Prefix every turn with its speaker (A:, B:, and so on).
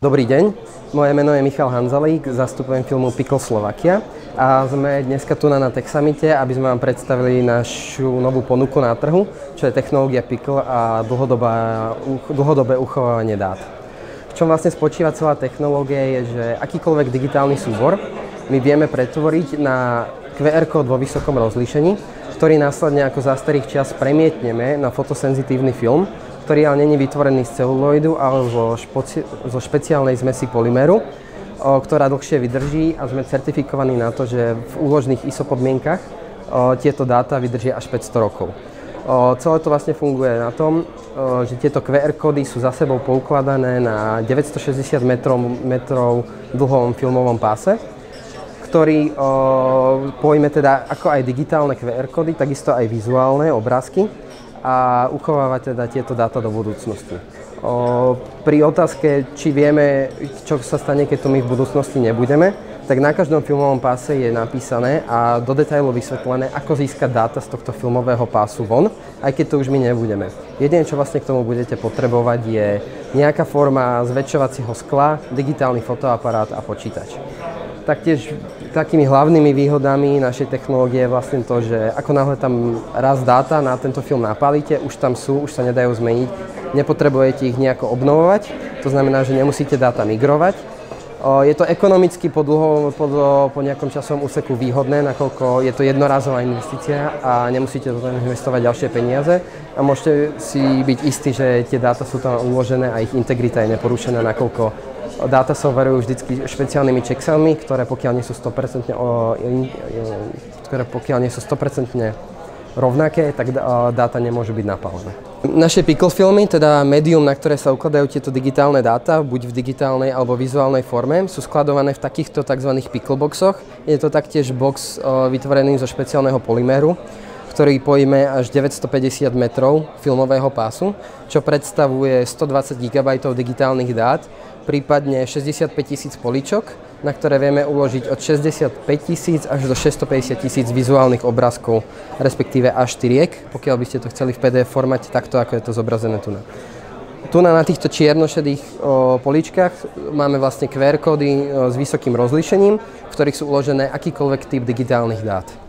A: Dobrý deň, moje meno je Michal Hanzalík, zastupujem filmu Pickle Slovakia a sme dneska tu na Tech Summite, aby sme vám predstavili našu novú ponuku na trhu, čo je technológia Pickle a dlhodobé uchovávanie dát. V čom vlastne spočíva celá technológia je, že akýkoľvek digitálny súbor my vieme pretvoriť na QR kód vo vysokom rozlíšení, ktorý následne ako za starých čias premietneme na fotosenzitívny film, ktorý ale není vytvorený z celuloidu, ale zo špeciálnej zmesi polyméru, ktorá dlhšie vydrží a sme certifikovaní na to, že v úložných ISO podmienkach tieto dáta vydržia až 500 rokov. Celé to vlastne funguje na tom, že tieto QR kódy sú za sebou poukladané na 960 metrov dlhom filmovom páse, ktorý pojme teda ako aj digitálne QR kódy, takisto aj vizuálne obrázky a uchovávať teda tieto dáta do budúcnosti. Pri otázke, či vieme, čo sa stane, keď tu my v budúcnosti nebudeme, tak na každom filmovom páse je napísané a do detailu vysvetlené, ako získať dáta z tohto filmového pásu von, aj keď to už my nebudeme. Jediné, čo vlastne k tomu budete potrebovať, je nejaká forma zväčšovacieho skla, digitálny fotoaparát a počítač. Taktiež takými hlavnými výhodami našej technológie je vlastne to, že ako náhle tam raz dáta na tento film napálite, už tam sú, už sa nedajú zmeniť, nepotrebujete ich nejako obnovovať, to znamená, že nemusíte dáta migrovať. Je to ekonomicky po nejakom časovom úseku výhodné, nakoľko je to jednorázová investícia a nemusíte do toho investovať ďalšie peniaze a môžete si byť istí, že tie dáta sú tam uložené a ich integrita je neporušená, nakoľko dáta sa overujú vždycky špeciálnymi checkselmi, ktoré pokiaľ nie sú 100% rovnaké, tak dáta nemôžu byť napálené. Naše Pickle filmy, teda médium, na ktoré sa ukladajú tieto digitálne dáta, buď v digitálnej alebo vizuálnej forme, sú skladované v takýchto tzv. Pickle boxoch. Je to taktiež box vytvorený zo špeciálneho polyméru, ktorý pojme až 950 metrov filmového pásu, čo predstavuje 120 GB digitálnych dát, prípadne 65 000 políčok, na ktoré vieme uložiť od 65 000 až do 650 000 vizuálnych obrázkov, respektíve A4, pokiaľ by ste to chceli v PDF formáte, takto ako je to zobrazené tu. Tu na týchto čierno-šedých políčkach máme vlastne QR kódy s vysokým rozlíšením, v ktorých sú uložené akýkoľvek typ digitálnych dát.